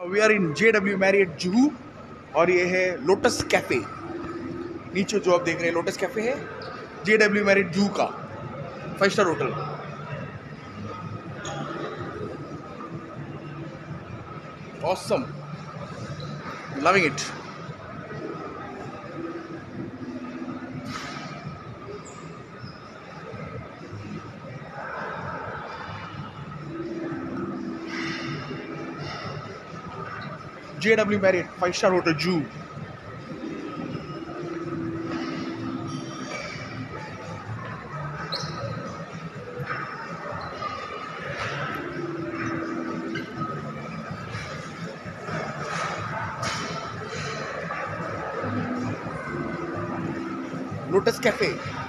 We are in JW Marriott Juhu और ये है लोटस कैफे। नीचे जो आप देख रहे हैं लोटस कैफे है JW Marriott जुहू का 5 star hotel. Awesome, loving it. JW Marriott 5 star hotel Juhu. Lotus cafe.